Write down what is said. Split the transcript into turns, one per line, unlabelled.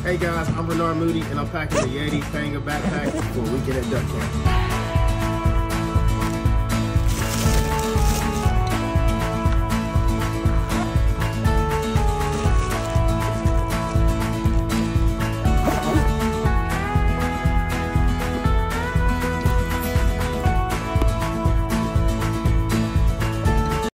Hey guys, I'm Renard Moody and I'm packing the YETI Panga Backpack for a weekend at duck camp.